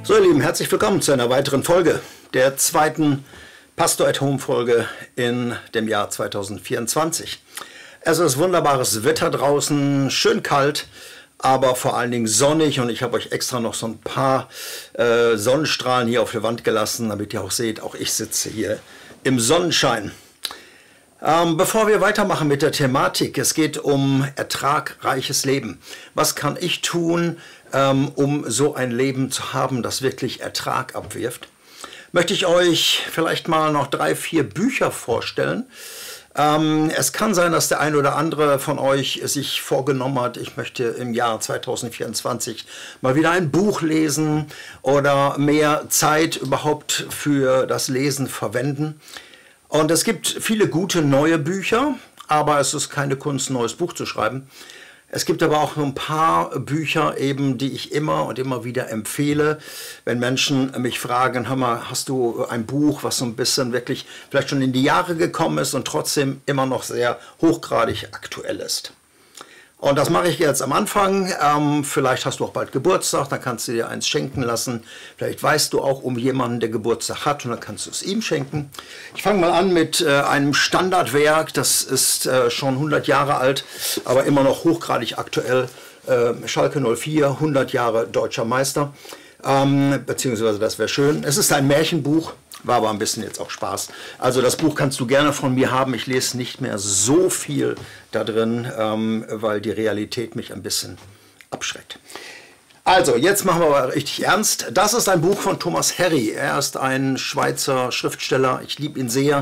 So ihr Lieben, herzlich willkommen zu einer weiteren Folge, der zweiten Pastor at Home Folge in dem Jahr 2024. Es ist wunderbares Wetter draußen, schön kalt, aber vor allen Dingen sonnig, und ich habe euch extra noch so ein paar Sonnenstrahlen hier auf der Wand gelassen, damit ihr auch seht, auch ich sitze hier im Sonnenschein. Bevor wir weitermachen mit der Thematik, es geht um ertragreiches Leben. Was kann ich tun, um so ein Leben zu haben, das wirklich Ertrag abwirft? Möchte ich euch vielleicht mal noch 3, 4 Bücher vorstellen. Es kann sein, dass der ein oder andere von euch sich vorgenommen hat, ich möchte im Jahr 2024 mal wieder ein Buch lesen oder mehr Zeit überhaupt für das Lesen verwenden. Und es gibt viele gute neue Bücher, aber es ist keine Kunst, ein neues Buch zu schreiben. Es gibt aber auch ein paar Bücher eben, die ich immer und immer wieder empfehle, wenn Menschen mich fragen, hör mal, hast du ein Buch, was so ein bisschen wirklich vielleicht schon in die Jahre gekommen ist und trotzdem immer noch sehr hochgradig aktuell ist. Und das mache ich jetzt am Anfang. Vielleicht hast du auch bald Geburtstag, dann kannst du dir eins schenken lassen. Vielleicht weißt du auch um jemanden, der Geburtstag hat, und dann kannst du es ihm schenken. Ich fange mal an mit einem Standardwerk, das ist schon 100 Jahre alt, aber immer noch hochgradig aktuell. Schalke 04, 100 Jahre deutscher Meister, beziehungsweise das wäre schön. Es ist ein Märchenbuch. War aber ein bisschen jetzt auch Spaß. Also das Buch kannst du gerne von mir haben. Ich lese nicht mehr so viel da drin, weil die Realität mich ein bisschen abschreckt. Also, jetzt machen wir aber richtig ernst. Das ist ein Buch von Thomas Harry. Er ist ein Schweizer Schriftsteller. Ich liebe ihn sehr.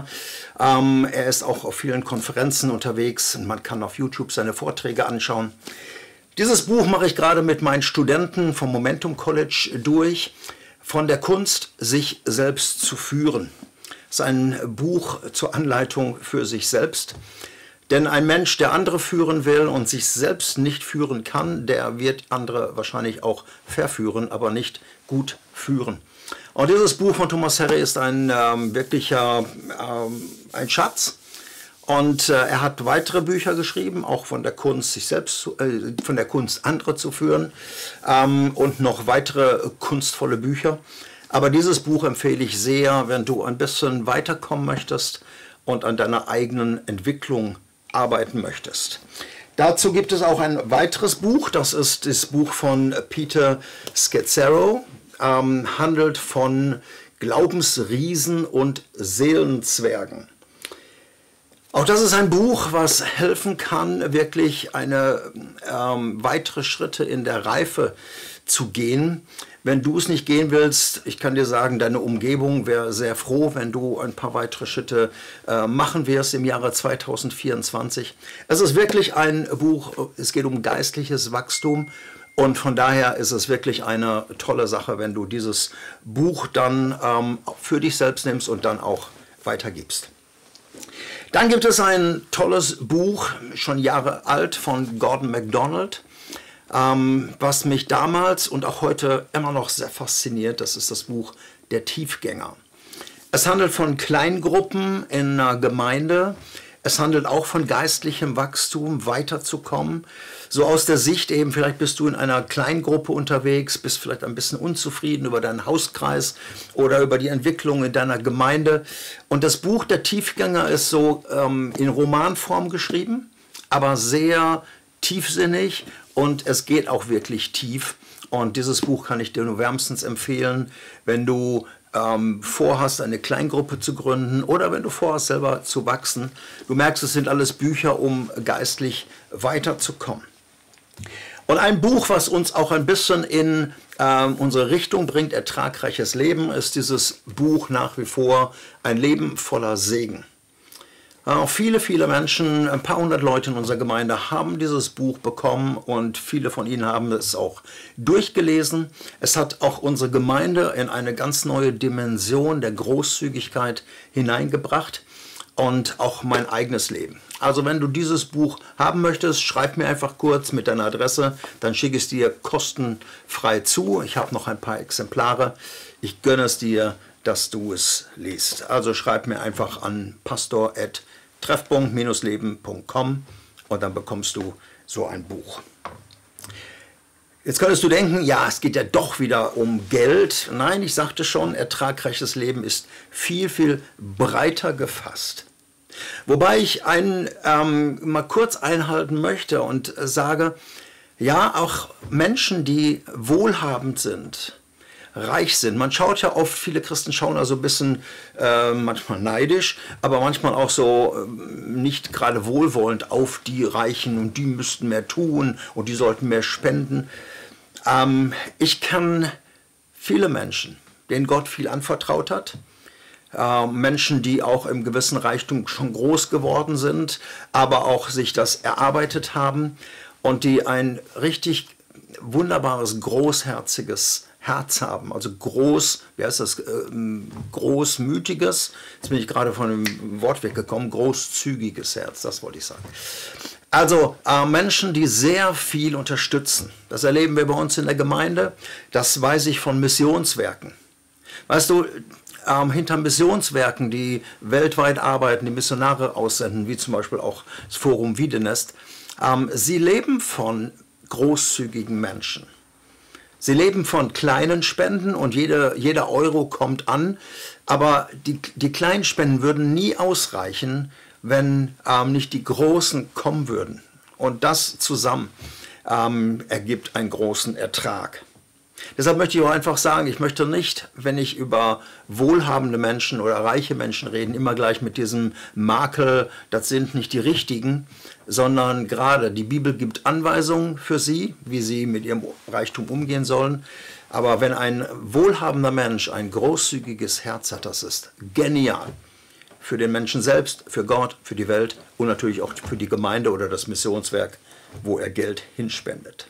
Er ist auch auf vielen Konferenzen unterwegs. Man kann auf YouTube seine Vorträge anschauen. Dieses Buch mache ich gerade mit meinen Studenten vom Momentum College durch. Von der Kunst, sich selbst zu führen. Das ist ein Buch zur Anleitung für sich selbst. Denn ein Mensch, der andere führen will und sich selbst nicht führen kann, der wird andere wahrscheinlich auch verführen, aber nicht gut führen. Und dieses Buch von Thomas Harry ist ein wirklicher ein Schatz. Und er hat weitere Bücher geschrieben, auch von der Kunst, sich selbst, von der Kunst, andere zu führen, und noch weitere kunstvolle Bücher. Aber dieses Buch empfehle ich sehr, wenn du ein bisschen weiterkommen möchtest und an deiner eigenen Entwicklung arbeiten möchtest. Dazu gibt es auch ein weiteres Buch, das ist das Buch von Peter Scazzero, handelt von Glaubensriesen und Seelenzwergen. Auch das ist ein Buch, was helfen kann, wirklich weitere Schritte in der Reife zu gehen. Wenn du es nicht gehen willst, ich kann dir sagen, deine Umgebung wäre sehr froh, wenn du ein paar weitere Schritte machen wirst im Jahre 2024. Es ist wirklich ein Buch, es geht um geistliches Wachstum, und von daher ist es wirklich eine tolle Sache, wenn du dieses Buch dann für dich selbst nimmst und dann auch weitergibst. Dann gibt es ein tolles Buch, schon Jahre alt, von Gordon MacDonald, was mich damals und auch heute immer noch sehr fasziniert. Das ist das Buch Der Tiefgänger. Es handelt von Kleingruppen in einer Gemeinde. Es handelt auch von geistlichem Wachstum, weiterzukommen. So aus der Sicht eben, vielleicht bist du in einer Kleingruppe unterwegs, bist vielleicht ein bisschen unzufrieden über deinen Hauskreis oder über die Entwicklung in deiner Gemeinde. Und das Buch Der Tiefgänger ist so in Romanform geschrieben, aber sehr tiefsinnig, und es geht auch wirklich tief. Und dieses Buch kann ich dir nur wärmstens empfehlen, wenn du vorhast, eine Kleingruppe zu gründen oder wenn du vorhast, selber zu wachsen. Du merkst, es sind alles Bücher, um geistlich weiterzukommen. Und ein Buch, was uns auch ein bisschen in unsere Richtung bringt, ertragreiches Leben, ist dieses Buch nach wie vor Ein Leben voller Segen. Viele, viele Menschen, ein paar hundert Leute in unserer Gemeinde haben dieses Buch bekommen, und viele von ihnen haben es auch durchgelesen. Es hat auch unsere Gemeinde in eine ganz neue Dimension der Großzügigkeit hineingebracht und auch mein eigenes Leben. Also wenn du dieses Buch haben möchtest, schreib mir einfach kurz mit deiner Adresse, dann schicke ich es dir kostenfrei zu. Ich habe noch ein paar Exemplare. Ich gönne es dir, dass du es liest. Also schreib mir einfach an pastor@treffpunkt-leben.com und dann bekommst du so ein Buch. Jetzt könntest du denken, ja, es geht ja doch wieder um Geld. Nein, ich sagte schon, ertragreiches Leben ist viel, viel breiter gefasst. Wobei ich mal kurz einhalten möchte und sage, ja, auch Menschen, die wohlhabend sind, reich sind. Man schaut ja oft, viele Christen schauen da so ein bisschen manchmal neidisch, aber manchmal auch so nicht gerade wohlwollend auf die Reichen und die müssten mehr tun und die sollten mehr spenden. Ich kenne viele Menschen, denen Gott viel anvertraut hat. Menschen, die auch im gewissen Reichtum schon groß geworden sind, aber auch sich das erarbeitet haben und die ein richtig wunderbares, großherziges Herz haben. Also wie heißt das, großmütiges, jetzt bin ich gerade von dem Wort weggekommen, großzügiges Herz, das wollte ich sagen. Also Menschen, die sehr viel unterstützen. Das erleben wir bei uns in der Gemeinde, das weiß ich von Missionswerken. Weißt du, hinter Missionswerken, die weltweit arbeiten, die Missionare aussenden, wie zum Beispiel auch das Forum Wiedenest, sie leben von großzügigen Menschen. Sie leben von kleinen Spenden und jeder Euro kommt an, aber die kleinen Spenden würden nie ausreichen, wenn nicht die großen kommen würden. Und das zusammen ergibt einen großen Ertrag. Deshalb möchte ich auch einfach sagen, ich möchte nicht, wenn ich über wohlhabende Menschen oder reiche Menschen rede, immer gleich mit diesem Makel, das sind nicht die Richtigen, sondern gerade die Bibel gibt Anweisungen für sie, wie sie mit ihrem Reichtum umgehen sollen. Aber wenn ein wohlhabender Mensch ein großzügiges Herz hat, das ist genial. Für den Menschen selbst, für Gott, für die Welt und natürlich auch für die Gemeinde oder das Missionswerk, wo er Geld hinspendet.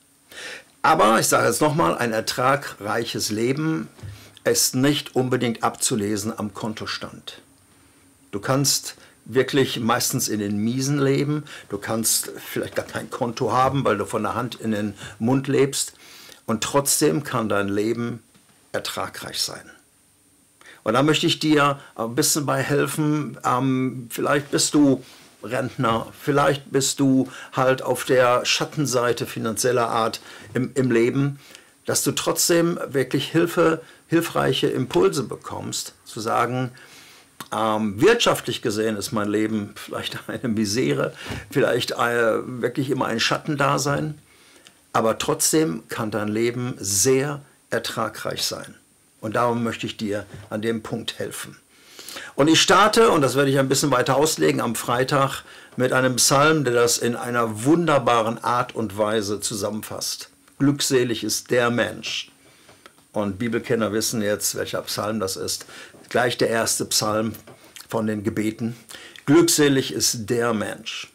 Aber, ich sage jetzt nochmal, ein ertragreiches Leben ist nicht unbedingt abzulesen am Kontostand. Du kannst wirklich meistens in den Miesen leben, du kannst vielleicht gar kein Konto haben, weil du von der Hand in den Mund lebst und trotzdem kann dein Leben ertragreich sein. Und da möchte ich dir ein bisschen bei helfen, vielleicht bist du Rentner, vielleicht bist du halt auf der Schattenseite finanzieller Art im Leben, dass du trotzdem wirklich hilfreiche Impulse bekommst, zu sagen, wirtschaftlich gesehen ist mein Leben vielleicht eine Misere, vielleicht wirklich immer ein Schattendasein, aber trotzdem kann dein Leben sehr ertragreich sein. Und darum möchte ich dir an dem Punkt helfen. Und ich starte, und das werde ich ein bisschen weiter auslegen, am Freitag mit einem Psalm, der das in einer wunderbaren Art und Weise zusammenfasst. Glückselig ist der Mensch. Und Bibelkenner wissen jetzt, welcher Psalm das ist. Gleich der erste Psalm von den Gebeten. Glückselig ist der Mensch.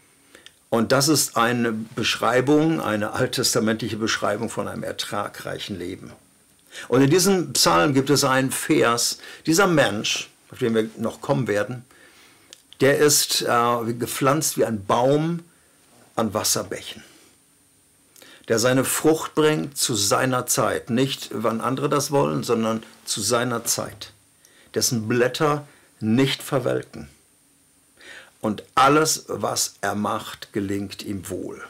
Und das ist eine Beschreibung, eine alttestamentliche Beschreibung von einem ertragreichen Leben. Und in diesem Psalm gibt es einen Vers, dieser Mensch, auf den wir noch kommen werden, der ist gepflanzt wie ein Baum an Wasserbächen, der seine Frucht bringt zu seiner Zeit, nicht wann andere das wollen, sondern zu seiner Zeit, dessen Blätter nicht verwelken und alles, was er macht, gelingt ihm wohl.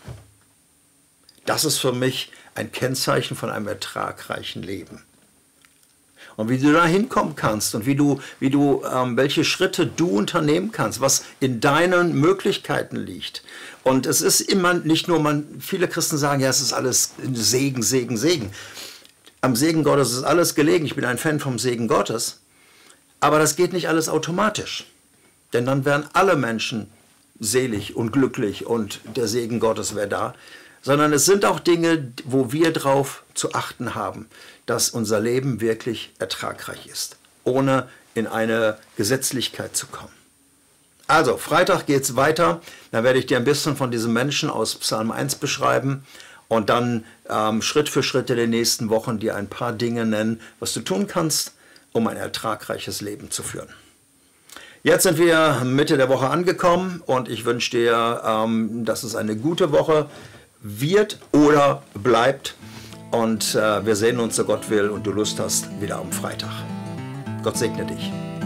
Das ist für mich ein Kennzeichen von einem ertragreichen Leben. Und wie du da hinkommen kannst und welche Schritte du unternehmen kannst, was in deinen Möglichkeiten liegt. Und es ist immer nicht nur, viele Christen sagen, ja, es ist alles Segen, Segen, Segen. Am Segen Gottes ist alles gelegen. Ich bin ein Fan vom Segen Gottes. Aber das geht nicht alles automatisch. Denn dann wären alle Menschen selig und glücklich und der Segen Gottes wäre da. Sondern es sind auch Dinge, wo wir drauf zu achten haben, dass unser Leben wirklich ertragreich ist, ohne in eine Gesetzlichkeit zu kommen. Also, Freitag geht es weiter, da werde ich dir ein bisschen von diesem Menschen aus Psalm 1 beschreiben und dann Schritt für Schritt in den nächsten Wochen dir ein paar Dinge nennen, was du tun kannst, um ein ertragreiches Leben zu führen. Jetzt sind wir Mitte der Woche angekommen und ich wünsche dir, dass es eine gute Woche wird oder bleibt. Und wir sehen uns, so Gott will und du Lust hast, wieder am Freitag. Gott segne dich.